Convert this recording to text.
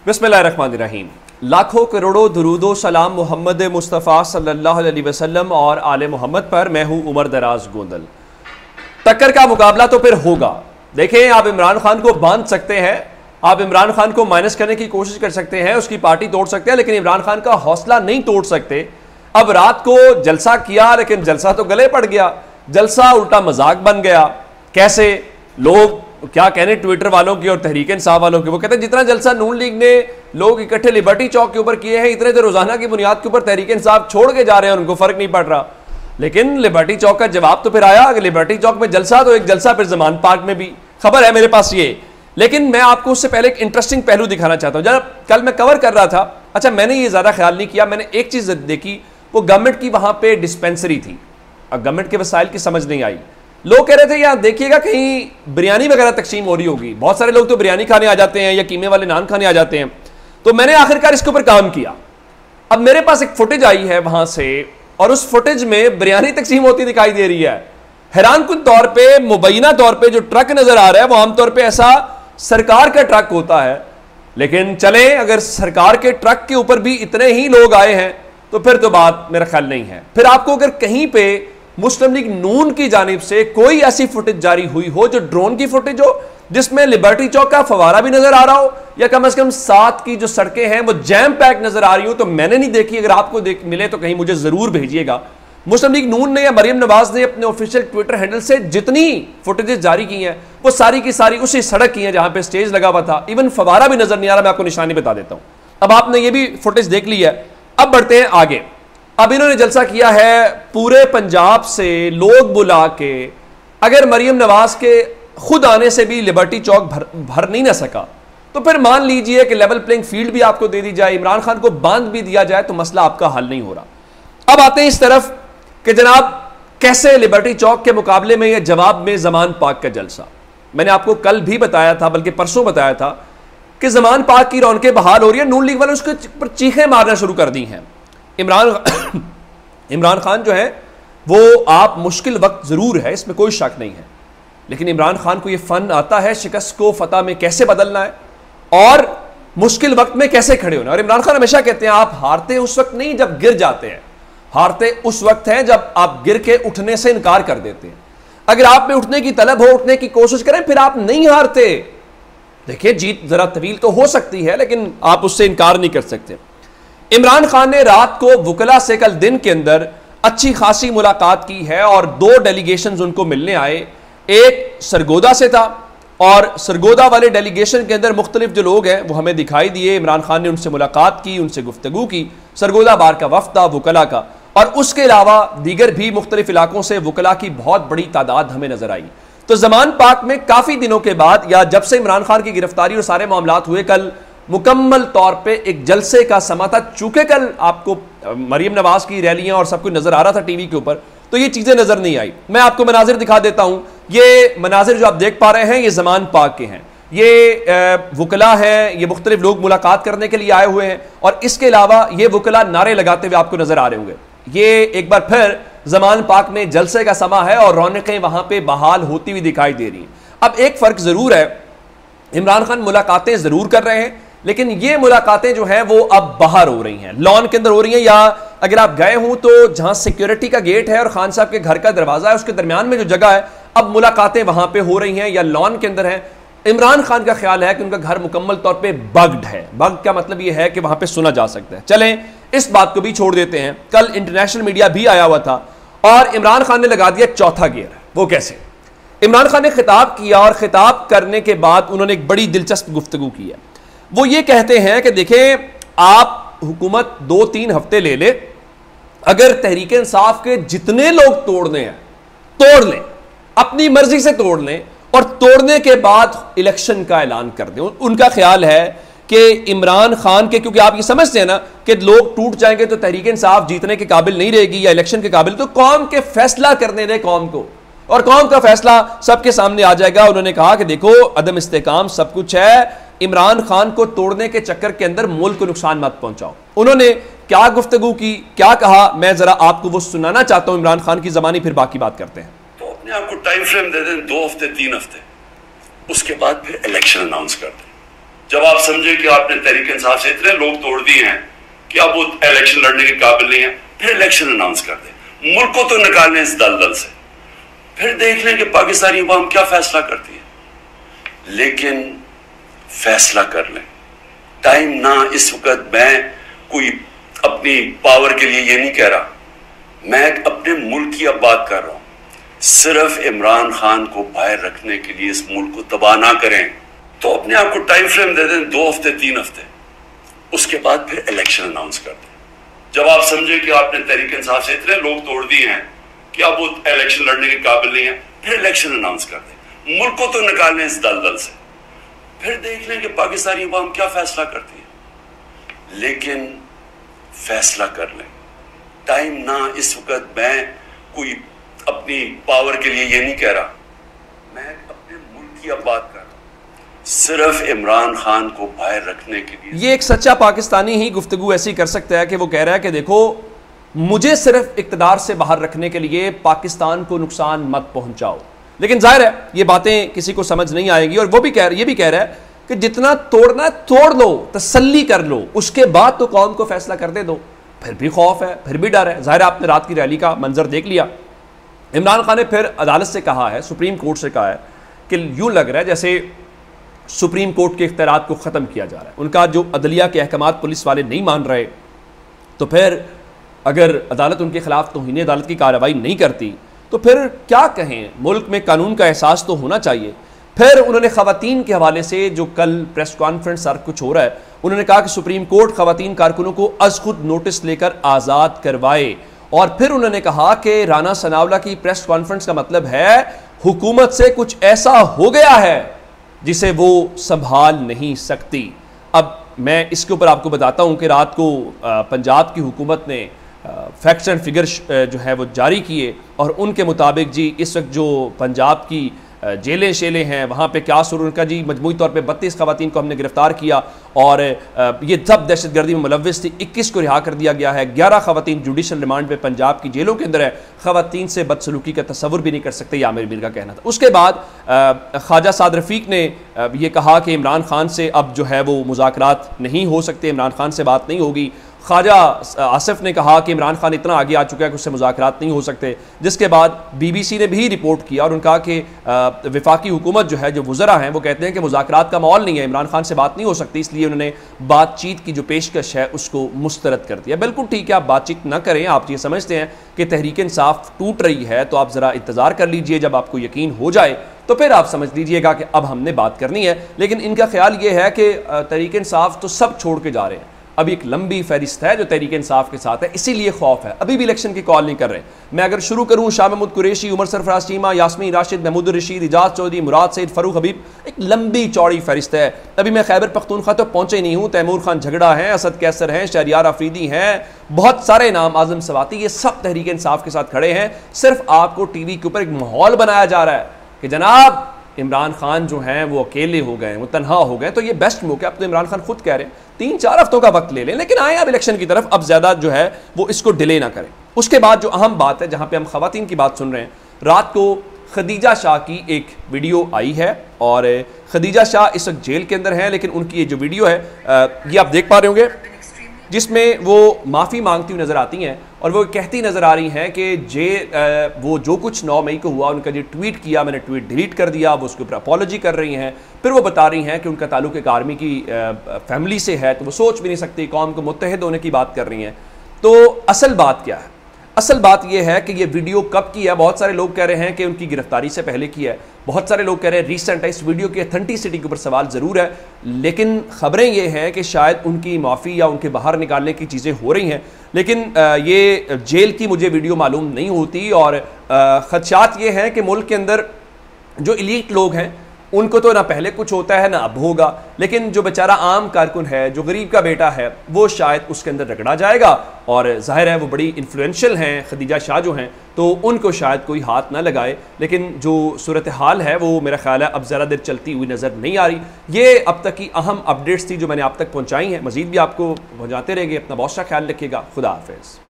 बिस्मिल्लाहिर्रहमानिर्रहीम। लाखों करोड़ों दुरूदो सलाम मोहम्मद मुस्तफ़ा सल्लल्लाहु अलैहि वसल्लम और आले मोहम्मद पर। मैं हूं उमर दराज गोंदल। टक्कर का मुकाबला तो फिर होगा। देखें, आप इमरान खान को बांध सकते हैं, आप इमरान खान को माइनस करने की कोशिश कर सकते हैं, उसकी पार्टी तोड़ सकते हैं, लेकिन इमरान खान का हौसला नहीं तोड़ सकते। अब रात को जलसा किया, लेकिन जलसा तो गले पड़ गया, जलसा उल्टा मजाक बन गया। कैसे? लोग क्या कहने ट्विटर वालों की और तहरीक इंसाफ वालों की, वो कहते हैं जितना जलसा नून लीग ने लोग इकट्ठे लिबर्टी चौक के ऊपर किए हैं, इतने तो रोजाना की बुनियाद के ऊपर तहरीक इंसाफ छोड़ के जा रहे हैं, उनको फर्क नहीं पड़ रहा। लेकिन लिबर्टी चौक का जवाब तो फिर आया कि लिबर्टी चौक में जलसा तो एक जलसा, फिर जमान पार्क में भी खबर है मेरे पास ये। लेकिन मैं आपको उससे पहले एक इंटरेस्टिंग पहलू दिखाना चाहता हूं। जब कल मैं कवर कर रहा था, अच्छा मैंने ये ज्यादा ख्याल नहीं किया, मैंने एक चीज देखी, वो गवर्नमेंट की वहां पे डिस्पेंसरी थी। अब गवर्नमेंट के वसाइल की समझ नहीं आई। लोग कह रहे थे यार देखिएगा कहीं बिरयानी वगैरह तकसीम हो रही होगी। बहुत सारे लोग तो बिरयानी खाने आ जाते हैं या कीमे वाले नान खाने आ जाते हैं। तो मैंने आखिरकार इसके ऊपर काम किया। अब मेरे पास एक फुटेज आई है वहां से, और उस फुटेज में बिरयानी तकसीम होती दिखाई दे रही है। हैरानकुन तौर पर मुबैना तौर पर जो ट्रक नजर आ रहा है वो आमतौर पर ऐसा सरकार का ट्रक होता है। लेकिन चले, अगर सरकार के ट्रक के ऊपर भी इतने ही लोग आए हैं तो फिर तो बात मेरा ख्याल नहीं है। फिर आपको अगर कहीं पे मुस्लिम लीग नून की जानिब से कोई ऐसी फुटेज जारी हुई हो, जो ड्रोन की फुटेज हो, जिसमें लिबर्टी चौक का फवारा भी नजर आ रहा हो, या कम से कम साथ की जो सड़कें हैं वो जैम पैक नजर आ रही हो, तो मैंने नहीं देखी। अगर आपको मिले तो कहीं मुझे जरूर भेजिएगा। मुस्लिम लीग नून ने या मरियम नवाज ने अपने ऑफिशियल ट्विटर हैंडल से जितनी फुटेजेस जारी की हैं वो सारी की सारी उसी सड़क की हैं जहां पे स्टेज लगा हुआ था। इवन फवारा भी नजर नहीं आ रहा। मैं आपको निशानी बता देता हूं। अब आपने ये भी फुटेज देख ली है। अब बढ़ते हैं आगे। अब इन्होंने जलसा किया है पूरे पंजाब से लोग बुला के। अगर मरियम नवाज के खुद आने से भी लिबर्टी चौक भर नहीं ना सका, तो फिर मान लीजिए कि लेवल प्लेइंग फील्ड भी आपको दे दी जाए, इमरान खान को बांध भी दिया जाए, तो मसला आपका हल नहीं हो रहा। अब आते हैं इस तरफ कि जनाब कैसे लिबर्टी चौक के मुकाबले में या जवाब में जमान पाक का जलसा। मैंने आपको कल भी बताया था, बल्कि परसों बताया था, कि जमान पाक की रौनकें बहाल हो रही है। नून लीग वाले उसके ऊपर चीखें मारना शुरू कर दी हैं। इमरान खान जो है वो आप मुश्किल वक्त जरूर है, इसमें कोई शक नहीं है, लेकिन इमरान खान को यह फन आता है शिकस्त को फतह में कैसे बदलना है और मुश्किल वक्त में कैसे खड़े होना। और इमरान खान हमेशा कहते हैं आप हारते उस वक्त नहीं जब गिर जाते हैं, हारते उस वक्त है जब आप गिर के उठने से इनकार कर देते हैं। अगर आप में उठने की तलब हो, उठने की कोशिश करें, फिर आप नहीं हारते। देखिए, जीत जरा तवील तो हो सकती है, लेकिन आप उससे इनकार नहीं कर सकते। इमरान खान ने रात को वकला से कल दिन के अंदर अच्छी खासी मुलाकात की है और दो डेलीगेशंस उनको मिलने आए। एक सरगोदा से था और सरगोदा वाले डेलीगेशन के अंदर मुख्तलिफ जो लोग हैं वो हमें दिखाई दिए। इमरान खान ने उनसे मुलाकात की, उनसे गुफ्तगू की। सरगोदा बार का वफ्द था वकला का, और उसके अलावा दीगर भी मुख्तलिफ इलाकों से वकला की बहुत बड़ी तादाद हमें नजर आई। तो जमान पाक में काफी दिनों के बाद, या जब से इमरान खान की गिरफ्तारी और सारे मामलात हुए, कल मुकम्मल तौर पे एक जलसे का समा था। चूंकि कल आपको मरियम नवाज की रैलियां और सब कुछ नजर आ रहा था टीवी के ऊपर, तो ये चीजें नजर नहीं आई। मैं आपको मनाजिर दिखा देता हूं। ये मनाजिर जो आप देख पा रहे हैं ये जमान पाक के हैं। ये वकला है, ये मुख्तलिफ लोग मुलाकात करने के लिए आए हुए हैं, और इसके अलावा ये वकला नारे लगाते हुए आपको नजर आ रहे होंगे। ये एक बार फिर जमान पाक में जलसे का समा है और रौनकें वहां पे बहाल होती हुई दिखाई दे रही हैं। अब एक फर्क जरूर है, इमरान खान मुलाकातें जरूर कर रहे हैं, लेकिन ये मुलाकातें जो हैं वो अब बाहर हो रही हैं, लॉन के अंदर हो रही हैं, या अगर आप गए हों तो जहां सिक्योरिटी का गेट है और खान साहब के घर का दरवाजा है उसके दरमियान में जो जगह है, अब मुलाकातें वहां पे हो रही हैं या लॉन के अंदर हैं। इमरान खान का ख्याल है कि उनका घर मुकम्मल तौर पे बग्ड है। बग्ड का मतलब यह है कि वहां पे सुना जा सकता है। चलें इस बात को भी छोड़ देते हैं। कल इंटरनेशनल मीडिया भी आया हुआ था और इमरान खान ने लगा दिया चौथा गियर। वो कैसे? इमरान खान ने खिताब किया और खिताब करने के बाद उन्होंने एक बड़ी दिलचस्प गुफ्तगू की है। वो ये कहते हैं कि देखें, आप हुकूमत 2-3 हफ्ते ले ले, अगर तहरीक इंसाफ के जितने लोग तोड़ने हैं तोड़ लें, अपनी मर्जी से तोड़ लें, और तोड़ने के बाद इलेक्शन का ऐलान कर दें। उनका ख्याल है कि इमरान खान के, क्योंकि आप ये समझते हैं ना कि लोग टूट जाएंगे तो तहरीक इंसाफ जीतने के काबिल नहीं रहेगी या इलेक्शन के काबिल, तो कौम के फैसला करने दें कौम को, और कौम का फैसला सबके सामने आ जाएगा। उन्होंने कहा कि देखो, अदम इस्तेकाम सब कुछ है, इमरान खान को तोड़ने के चक्कर के अंदर मुल्क को नुकसान मत पहुंचाओ। उन्होंने क्या गुफ्तगू की, क्या कहा, मैं जरा आपको वो सुनाना चाहता हूं इमरान खान की जबानी, फिर बाकी बात करते हैं। तो अपने आपको टाइम फ्रेम दे दें 2 हफ्ते 3 हफ्ते, उसके बाद फिर इलेक्शन अनाउंस कर दें। जब आप समझे कि आपने तहरीक इंसाफ से इतने लोग तोड़ दिए हैं कि अब वो इलेक्शन लड़ने के काबिल नहीं है, फिर इलेक्शन अनाउंस कर दे, मुल्क को तो निकालने इस दलदल से, फिर देख लें कि पाकिस्तानी अवाम क्या फैसला करती है। लेकिन फैसला कर लें, टाइम ना इस वक्त। मैं कोई अपनी पावर के लिए ये नहीं कह रहा, मैं अपने मुल्क की अब बात कर रहा हूं। सिर्फ इमरान खान को बाहर रखने के लिए इस मुल्क को तबाह ना करें, तो अपने आप को टाइम फ्रेम दे दें 2 हफ्ते 3 हफ्ते, उसके बाद फिर इलेक्शन अनाउंस कर दें। जब आप समझे कि आपने तहरीक इंसाफ से इतने लोग तोड़ दिए हैं कि अब वो इलेक्शन लड़ने के काबिल नहीं है, फिर इलेक्शन अनाउंस कर दें, मुल्क को तो निकालने इस दलदल से, फिर देख लें कि पाकिस्तानी अवाम क्या फैसला करती है। लेकिन फैसला कर लें, टाइम ना इस वक्त। मैं कोई अपनी पावर के लिए ये नहीं कह रहा, मैं अपने मुल्क की अब बात कर रहा हूं। सिर्फ इमरान खान को बाहर रखने के लिए, ये एक सच्चा पाकिस्तानी ही गुफ्तगू ऐसी कर सकता है कि वो कह रहा है कि देखो, मुझे सिर्फ इक़्तिदार से बाहर रखने के लिए पाकिस्तान को नुकसान मत पहुंचाओ। लेकिन जाहिर है ये बातें किसी को समझ नहीं आएगी, और वो भी ये भी कह रहा है कि जितना तोड़ना है तोड़ लो, तसल्ली कर लो, उसके बाद तो कौम को फैसला कर दे दो। फिर भी खौफ है, फिर भी डर है। जाहिर है आपने रात की रैली का मंजर देख लिया। इमरान खान ने फिर अदालत से कहा है, सुप्रीम कोर्ट से कहा है कि यूं लग रहा है जैसे सुप्रीम कोर्ट के इख्तियारात को ख़त्म किया जा रहा है। उनका जो अदलिया के अहकामात पुलिस वाले नहीं मान रहे, तो फिर अगर अदालत उनके खिलाफ तौहीन अदालत की कार्रवाई नहीं करती तो फिर क्या कहें, मुल्क में कानून का एहसास तो होना चाहिए। फिर उन्होंने ख़वातीन के हवाले से जो कल प्रेस कॉन्फ्रेंस सर कुछ हो रहा है, उन्होंने कहा कि सुप्रीम कोर्ट ख़वातीन कारकुनों को अज खुद नोटिस लेकर आज़ाद करवाए। और फिर उन्होंने कहा कि राना सनावला की प्रेस कॉन्फ्रेंस का मतलब है हुकूमत से कुछ ऐसा हो गया है जिसे वो संभाल नहीं सकती। अब मैं इसके ऊपर आपको बताता हूँ कि रात को पंजाब की हुकूमत ने फैक्ट्स एंड फिगर्स जो है वो जारी किए, और उनके मुताबिक जी इस वक्त जो पंजाब की जेलें शेलें हैं वहाँ पे क्या सुर उनका जी, मजमूई तौर पे 32 खवातीन को हमने गिरफ्तार किया, और ये सब दहशतगर्दी में मुलव्विस थी। 21 को रिहा कर दिया गया है। 11 खवातीन जुडिशल रिमांड पे पंजाब की जेलों के अंदर है। खवातीन से बदसलूकी का तस्वुर भी नहीं कर सकते, ये आमिर मीर का कहना था। उसके बाद ख्वाजा साद रफ़ीक ने ये कहा कि इमरान खान से अब जो है वो मुज़ाकरात नहीं हो सकते, इमरान खान से बात नहीं होगी। ख्वाजा आसिफ ने कहा कि इमरान खान इतना आगे आ चुका है कि उससे मुज़ाकरात नहीं हो सकते। जिसके बाद BBC ने भी रिपोर्ट किया और उन्होंने कहा कि वफाकी हुकूमत जो है, जो वज़रा हैं, वो कहते हैं कि मुज़ाकरात का माहौल नहीं है, इमरान खान से बात नहीं हो सकती, इसलिए उन्होंने बातचीत की जो पेशकश है उसको मुस्तरद कर दिया। बिल्कुल ठीक है, आप बातचीत ना करें, आप ये समझते हैं कि तहरीक इंसाफ टूट रही है तो आप ज़रा इंतज़ार कर लीजिए, जब आपको यकीन हो जाए तो फिर आप समझ लीजिएगा कि अब हमने बात करनी है। लेकिन इनका ख्याल ये है कि तहरीक इंसाफ तो सब छोड़ के जा रहे हैं। अभी एक लंबी फहरिस्त है जो तहरीक इंसाफ के साथ है, इसीलिए खौफ है। अभी भी इलेक्शन की कॉल नहीं कर रहे। मैं अगर शुरू करूँ, शाह महमूद कुरैशी, उमर सरफराज चीमा, यास्मीन राशिद, महमूद रशीद, इजाज चौधरी, मुराद सईद, फरूख हबीब, एक लंबी चौड़ी फहरिस्त है। अभी मैं खैबर पख्तूनख्वा तो पहुंचे नहीं हूँ। तैमूर खान झगड़ा हैं, असद कैसर हैं, शहरियार आफरीदी हैं, बहुत सारे नाम, आजम सवाती, ये सब तहरीक इंसाफ के साथ खड़े हैं। सिर्फ आपको टीवी के ऊपर एक माहौल बनाया जा रहा है कि जनाब इमरान खान जो हैं वो अकेले हो गए, वो तनहा हो गए। तो ये बेस्ट मौका, अब तो इमरान खान खुद कह रहे हैं 3-4 हफ्तों का वक्त ले लें, लेकिन आए अब इलेक्शन की तरफ, अब ज़्यादा जो है वो इसको डिले ना करें। उसके बाद जो अहम बात है, जहाँ पे हम खवातीन की बात सुन रहे हैं, रात को खदीजा शाह की एक वीडियो आई है, और खदीजा शाह इस वक्त जेल के अंदर हैं, लेकिन उनकी ये जो वीडियो है ये आप देख पा रहे होंगे, जिसमें वो माफ़ी मांगती हुई नज़र आती हैं, और वो कहती नज़र आ रही हैं कि वो जो कुछ 9 मई को हुआ, उनका जो ट्वीट किया, मैंने ट्वीट डिलीट कर दिया, वो उसके ऊपर अपॉलॉजी कर रही हैं। फिर वो बता रही हैं कि उनका ताल्लुक एक आर्मी की फैमिली से है, तो वो सोच भी नहीं सकती, कौम को मुत्तहिद होने की बात कर रही हैं। तो असल बात क्या है? असल बात यह है कि ये वीडियो कब की है। बहुत सारे लोग कह रहे हैं कि उनकी गिरफ्तारी से पहले की है, बहुत सारे लोग कह रहे हैं रीसेंट है। इस वीडियो की ऑथेंटिसिटी के ऊपर सवाल ज़रूर है, लेकिन ख़बरें ये हैं कि शायद उनकी माफ़ी या उनके बाहर निकालने की चीज़ें हो रही हैं। लेकिन ये जेल की मुझे वीडियो मालूम नहीं होती, और ख़दशात ये हैं कि मुल्क के अंदर जो इलीट लोग हैं उनको तो ना पहले कुछ होता है ना अब होगा, लेकिन जो बेचारा आम कारकुन है, जो गरीब का बेटा है, वो शायद उसके अंदर रगड़ा जाएगा। और जाहिर है वो बड़ी इन्फ्लुएंशियल हैं, खदीजा शाह जो हैं, तो उनको शायद कोई हाथ ना लगाए। लेकिन जो सूरत हाल है वो मेरा ख्याल है अब ज़रा देर चलती हुई नज़र नहीं आ रही। ये अब तक की अहम अपडेट्स थी जो मैंने आप तक पहुँचाई हैं, मज़ीद भी आपको पहुँचाते रहेंगे। अपना बहुत सा ख्याल रखिएगा। खुदा हाफिज़।